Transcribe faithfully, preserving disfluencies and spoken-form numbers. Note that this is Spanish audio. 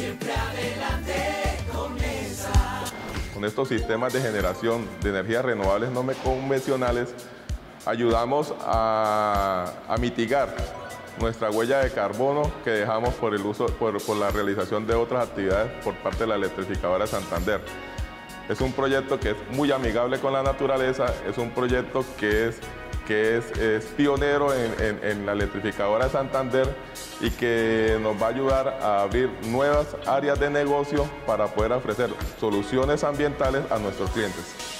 siempre adelante con Mesa. Con estos sistemas de generación de energías renovables no convencionales, ayudamos a, a mitigar nuestra huella de carbono que dejamos por, el uso, por, por la realización de otras actividades por parte de la electrificadora de Santander. Es un proyecto que es muy amigable con la naturaleza, es un proyecto que es, que es, es pionero en, en, en la electrificadora de Santander y que nos va a ayudar a abrir nuevas áreas de negocio para poder ofrecer soluciones ambientales a nuestros clientes.